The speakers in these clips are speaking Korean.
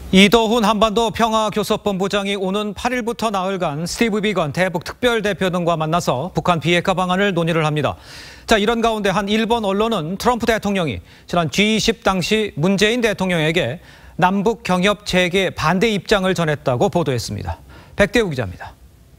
이도훈 한반도 평화교섭본부장이 오는 8일부터 나흘간 스티브 비건 대북 특별대표 등과 만나서 북한 비핵화 방안을 논의를 합니다. 자, 이런 가운데 한 일본 언론은 트럼프 대통령이 지난 G20 당시 문재인 대통령에게 남북 경협 재개 반대 입장을 전했다고 보도했습니다. 백대우 기자입니다.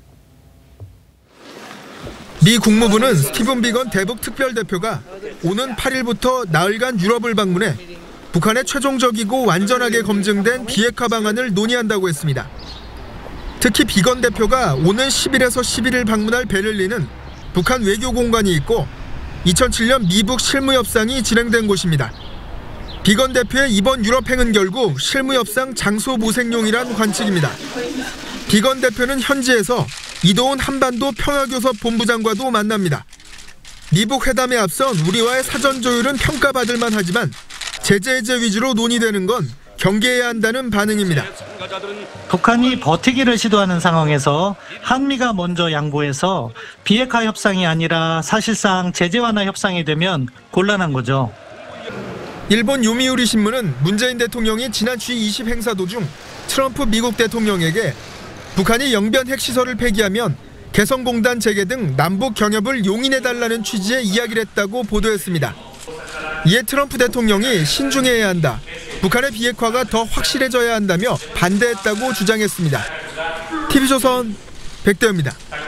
미 국무부는 스티븐 비건 대북 특별대표가 오는 8일부터 나흘간 유럽을 방문해 북한의 최종적이고 완전하게 검증된 비핵화 방안을 논의한다고 했습니다. 특히 비건 대표가 오는 10일에서 11일 방문할 베를린은 북한 외교 공관이 있고 2007년 미북 실무협상이 진행된 곳입니다. 비건 대표의 이번 유럽행은 결국 실무협상 장소 모색용이란 관측입니다. 비건 대표는 현지에서 이도훈 한반도 평화교섭 본부장과도 만납니다. 미북 회담에 앞선 우리와의 사전 조율은 평가받을 만하지만 제재 해제 위주로 논의되는 건 경계해야 한다는 반응입니다. 북한이 버티기를 시도하는 상황에서 한미가 먼저 양보해서 비핵화 협상이 아니라 사실상 제재 완화 협상이 되면 곤란한 거죠. 일본 요미우리 신문은 문재인 대통령이 지난 G20 행사 도중 트럼프 미국 대통령에게 북한이 영변 핵시설을 폐기하면 개성공단 재개 등 남북 경협을 용인해달라는 취지의 이야기를 했다고 보도했습니다. 이에 트럼프 대통령이 신중해야 한다, 북한의 비핵화가 더 확실해져야 한다며 반대했다고 주장했습니다. TV조선 백대우입니다.